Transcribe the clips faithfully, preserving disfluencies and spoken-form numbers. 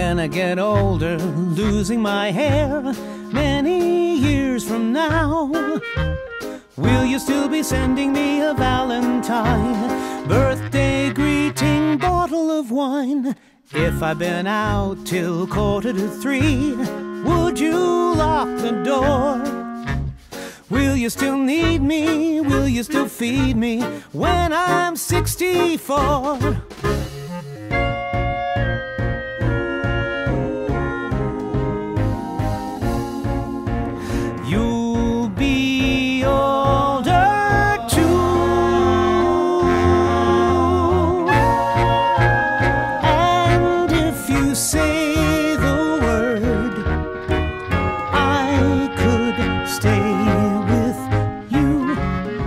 when I get older, losing my hair many years from now, will you still be sending me a valentine, birthday greeting, bottle of wine? If I've been out till quarter to three, would you lock the door? Will you still need me? Will you still feed me when I'm sixty-four? You'll be older too, and if you say the word, I could stay with you.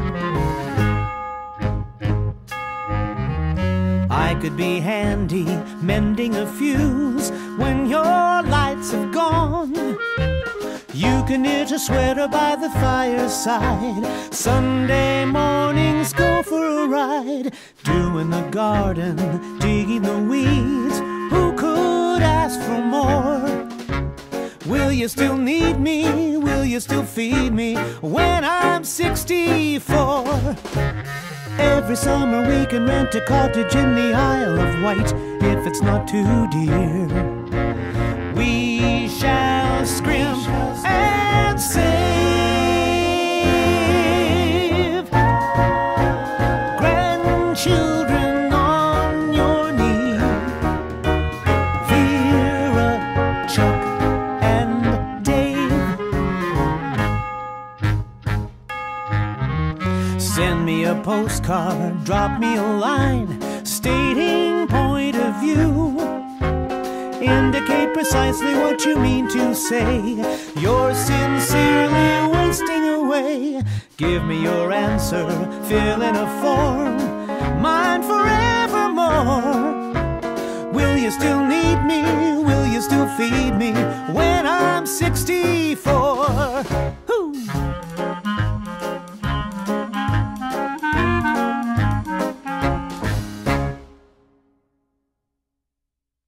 I could be handy mending a fuse when your lights have gone. You can knit a sweater by the fireside, Sunday mornings go for a ride, doing the garden, digging the weeds. Who could ask for more? Will you still need me? Will you still feed me when I'm sixty-four? Every summer we can rent a cottage in the Isle of Wight, if it's not too dear. We shall scrimp and save grandchildren on your knee. Vera, Chuck, and Dave. Send me a postcard, drop me a line, stating point of view. Indicate precisely what you mean to say. You're sincerely wasting away. Give me your answer, fill in a form, mine forevermore. Will you still need me? Will you still feed me when I'm sixty-four?